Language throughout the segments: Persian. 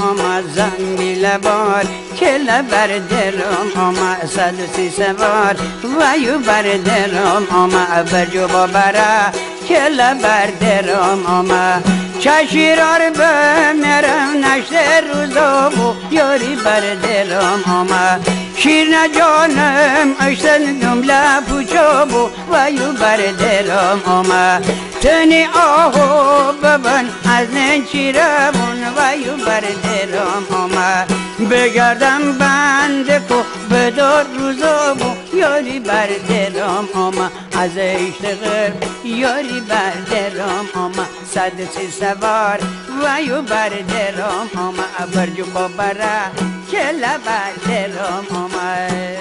آما زنبیل بار کل بر درم آما 130 سوار ویو بر درم آما برجو بابرا کل بر درم آما چشیرار بمیرم نشته روزا بو یاری بر دلم آما شیر نجانم اشتن دملا پوچا بو ویو بر دلم آما تنی آهو ببن از ننچیرمون ویو بر دلم آما بگردم بند کو بدار روزا بو یاری بر دلم آما از اشتغل یاری بر دلم آما 130 سوار ویو بر دلم آما برجو بابرا کل بر دلم آما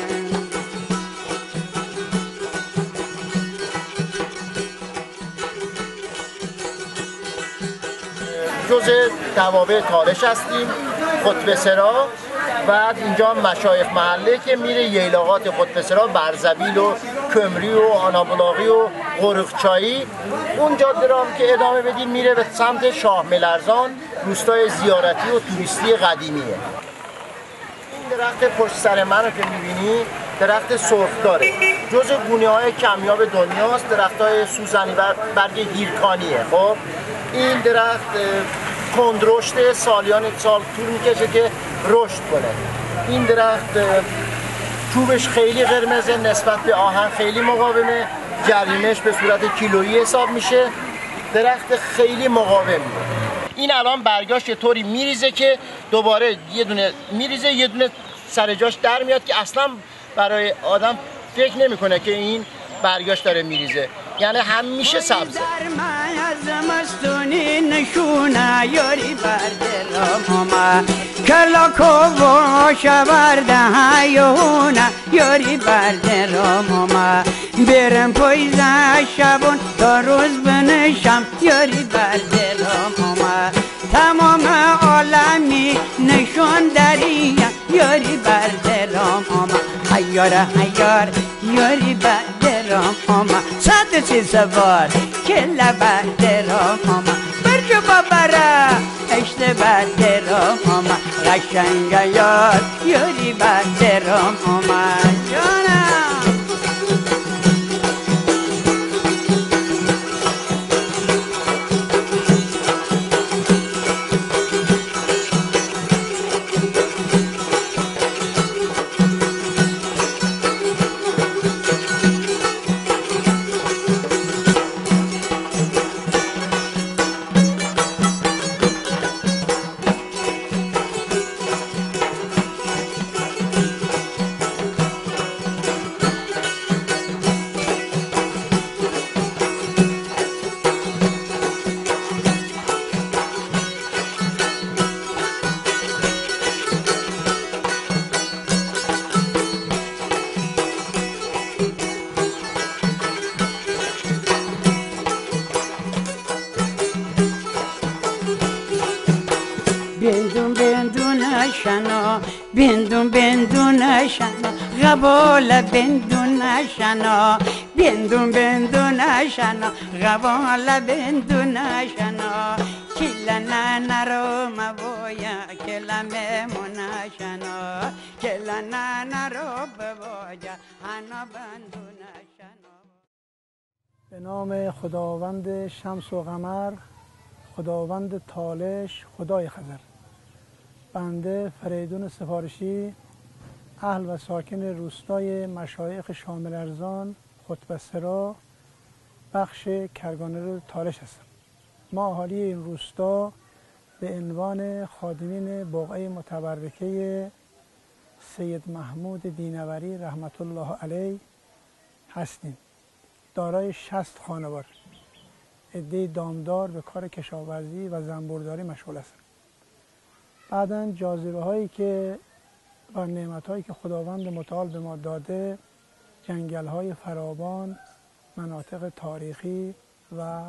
جز توابع تالش هستیم، خطبه سرا و اینجا مشایخ محله که میره ییلاقات خطبه سرا، برزبیل و کمری و آنابلاغی و قرقچایی. اون جاده را که ادامه بدیم میره به سمت شاه ملرزان، روستای زیارتی و توریستی قدیمیه. این درخت پشت سر من رو که میبینی درخت سرخداره، جز گونه‌های کمیاب دنیاست. درخت‌های سوزنی و برگ هیرکانیه. خب این درخت کندرشت، سالیان سال طول میکشه که رشد کنه. این درخت چوبش خیلی قرمزه، نسبت به آهن خیلی مقاومه، جریمش به صورت کیلویی حساب میشه. درخت خیلی مقاومه. این الان برگاش یه طوری میریزه که دوباره یه دونه میریزه، یه دونه سر جاش در میاد که اصلا برای آدم فکر نمیکنه که این برگاش داره میریزه، یعنی همیشه سبزه. زمستونی نشونه یاری بردرم آما کلاکو و شورده هایونه یاری بردرم آما برم پایزه شبون تا روز بنشم یاری بردرم آما تمام عالمی نشون دریم یاری بردرم آما هیار هیار یاری بردرم آما 130 سوار کل بردرم آما برجو بابرا اشت بردرم آما قشنگ یار یاری بردرم آما جانم بندون شنا غبال بندون شنا بندون شنا غبال بندون شنا کلا نرو مبویا کلا ممون شنا کلا نرو بواجا هنا بندون شنا. به نام خداوند شمس و قمر، خداوند تالش، خدای خضر. بنده فریدون سفارشی، اهل و ساکن روستای مشایخ شاه ملرزان خطبه سرا بخش کرگانه تالش هستم. ما اهالی این روستا به عنوان خادمین بقعه متبرکه سید محمود دینوری رحمت الله علیه هستیم. دارای 60 خانوار، عده دامدار به کار کشاورزی و زنبورداری مشغول هستند. بعداً جاذبه هایی که و نعمت هایی که خداوند متعال به ما داده، جنگل های فراوان، مناطق تاریخی و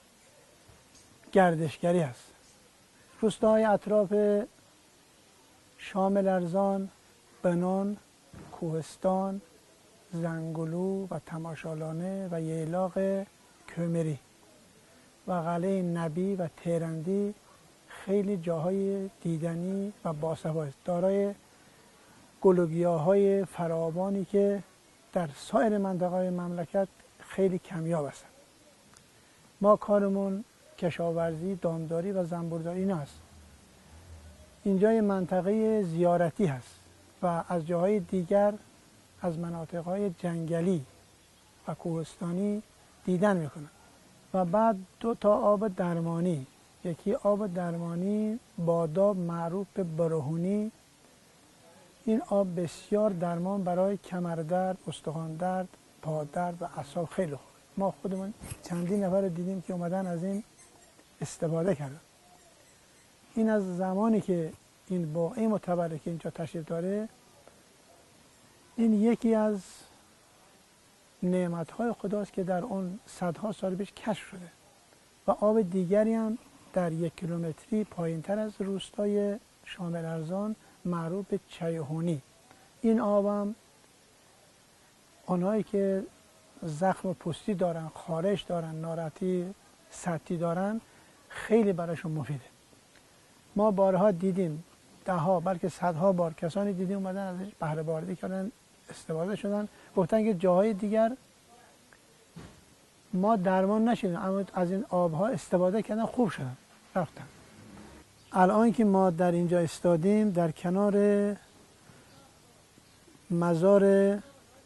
گردشگری است. روستاهای اطراف شاه ملرزان، بنون، کوهستان، زنگلو و تماشالانه و ییلاق کمری و قلعه نبی و تیرندی خیلی جاهای دیدنی و باسواد است، دارای گل و گیاهای فراوانی که در سایر منطقه‌های مملکت خیلی کمیاب هستند. ما کارمون کشاورزی، دامداری و زنبورداری اینا است. اینجا یه منطقه زیارتی هست و از جاهای دیگر از مناطق‌های جنگلی و کوهستانی دیدن میکنن. و بعد 2 تا آب درمانی، یکی آب درمانی باداب معروف به برهونی، این آب بسیار درمان برای کمردرد، استخوان درد، پادرد و اعصاب خیلی خوبه. ما خودمون چندین نفر رو دیدیم که اومدن از این استفاده کردن. این از زمانی که این بقعه متبرک اینجا تشریف داره، این یکی از نعمت‌های خداست که در اون صدها سال پیش کشف شده و آب دیگری هم در 1 کیلومتری پایین‌تر از روستای شامل ارزان معروف به چیهونی. این آب هم آنهایی که زخم پوستی دارن، خارش دارن، ناراحتی سطحی دارن، خیلی براشون مفیده. ما بارها دیدیم، 10ها بلکه 100ها بار کسانی دیدیم اومدن ازش بهره برداری کردن، استفاده شدن، گفتن که جاهای دیگر ما درمان نشدیم اما از این آبها استفاده کردن، خوب شدن، رفتن. الان که ما در اینجا استادیم در کنار مزار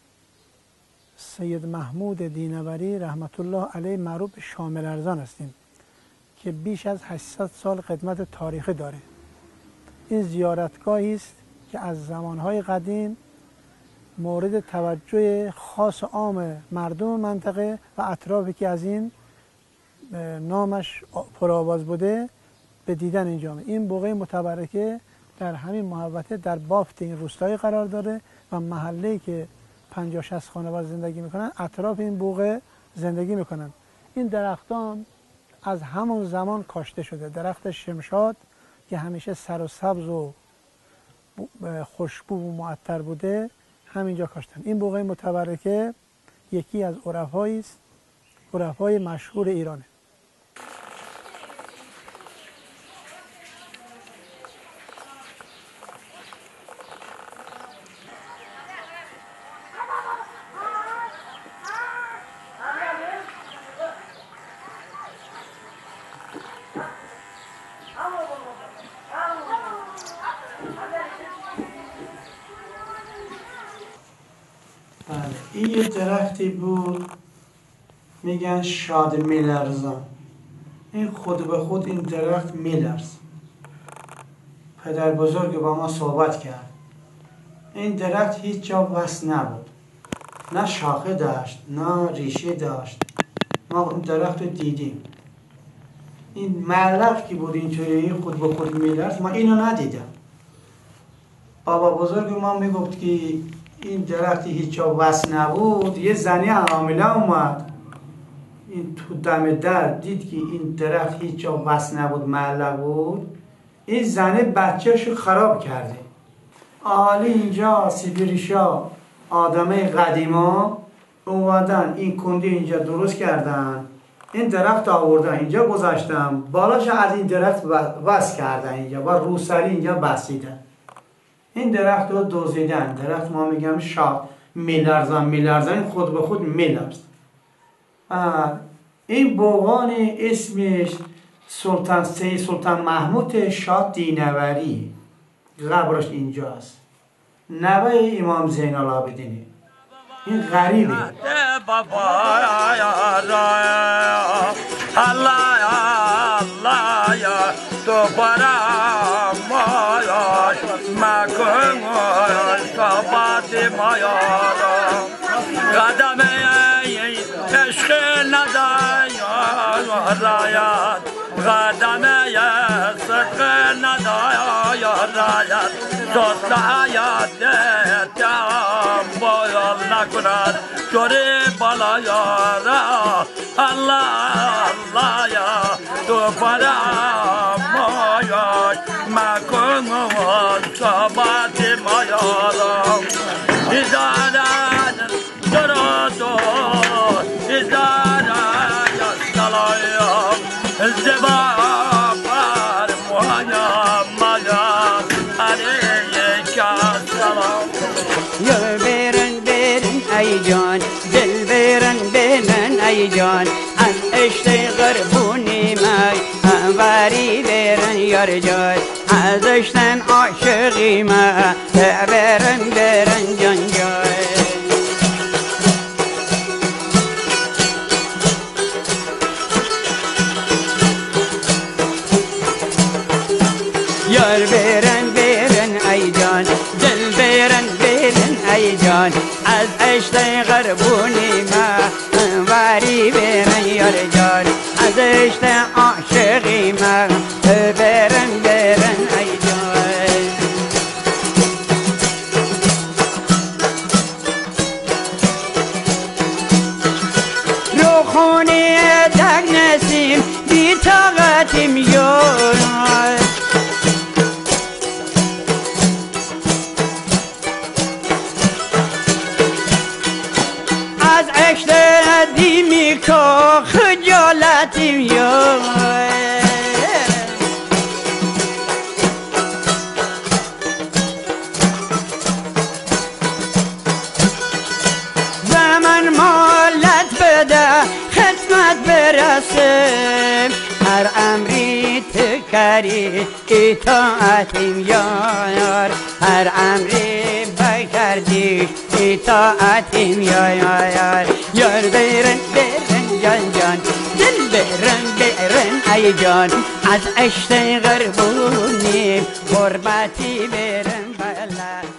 سید محمود دینوری رحمت الله علیه معروف به شامل ارزان هستیم که بیش از 800 سال خدمت تاریخی داره. این زیارتگاهی است که از زمانهای قدیم مورد توجه خاص عام مردم منطقه و اطرافی که از این نامش پرآواز بوده به دیدن اینجا آمده. این بقعه متبرکه در همین محوطه در بافت این روستایی قرار داره و محله‌ای که 50-60 خانواده زندگی میکنن اطراف این بقعه زندگی میکنن. این درختان از همون زمان کاشته شده. درخت شمشاد که همیشه سر و سبز و خوشبو و معطر بوده همینجا کاشتن. این بقعه متبرکه یکی از عرفایی است، عرفای مشهور ایرانه. این یه درختی بود میگن شاد میلرزان. این خود به خود این درخت میلرز. پدر بزرگ با ما صحبت کرد. این درخت هیچ جا وصل نبود، نه شاخه داشت نه ریشه داشت. ما اون درخت رو دیدیم. این معلق که بود اینطوری خود به خود میلرز، ما اینو ندیدم. بابا بزرگ ما میگفت که این درختی هیچ جا وصل نبود. یه زنی حامله اومد این تو دم در دید که این درخت هیچ جا وصل نبود، معلق بود. این زنه بچه‌شو خراب کرده. حالا اینجا سیبیریشا آدمای قدیما اومدن این کندی اینجا درست کردن، این درخت آوردن اینجا گذاشتن، بالاش از این درخت وصل کردن اینجا و روسری اینجا بسیدن. این درخت رو دزدیدن. درخت ما میگم شاه میلرزان خود به خود میلرز. این بوغان اسمش سلطان محمود شاه دینوری، قبرش اینجاست، نوه امام زین العابدینی. این غریبه. تو برام مایاش مکن کابات مایارم قدم عشق ندایا رایت قدم صدق ندایا رایت دوست حیات تام بایال نکند جوری بالا یارا الله الله یا تو برام مایاش مکن صحبت مایارم ایزاران درادو ایزاران سلایم زبا پر علیک السلام. یار برن برن ای جان دل برن برن ای جان از عشق قربونی من انوری برن یار جان از عشق عاشقی من برن برن جان جان. یار برن برن ای جان دل برن برن ای جان از عشق قربونی ما انوری برن یار جان از عشق عاشقی ما برن برن ای جان. رو خونه تک نسیم بی طاقتیم یار از عشق دیمی که خجالتیم یار. زمان مالت بده خدمت برسیم هر امری تکری اطاعتیم یار هر امری بکردی اطاعتیم یار. یار برن برن جان جان دل برن برن ای جان از عشق قربونی قربتی برن بلا